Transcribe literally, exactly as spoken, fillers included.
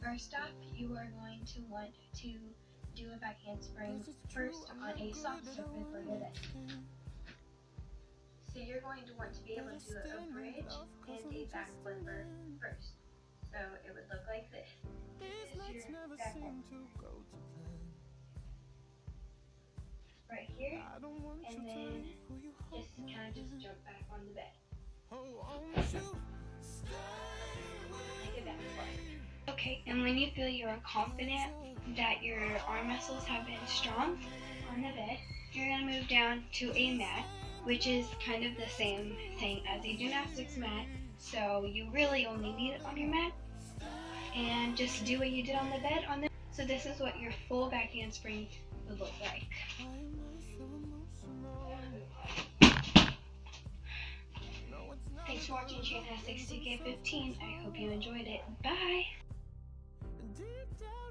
First off, you are going to want to do a back handspring first on a soft surface like this. So you're going to want to be able to do a bridge and a back flipper first. So it would look like this. This is your back handspring. Right here, and then just kind of just jump back on the bed. Like a back flip. Okay, and when you feel you are confident that your arm muscles have been strong on the bed, you're going to move down to a mat, which is kind of the same thing as a gymnastics mat, so you really only need it on your mat, and just do what you did on the bed. On the So this is what your full back handspring would look like. Thanks for watching Gymnastics T K fifteen. I hope you enjoyed it. Bye!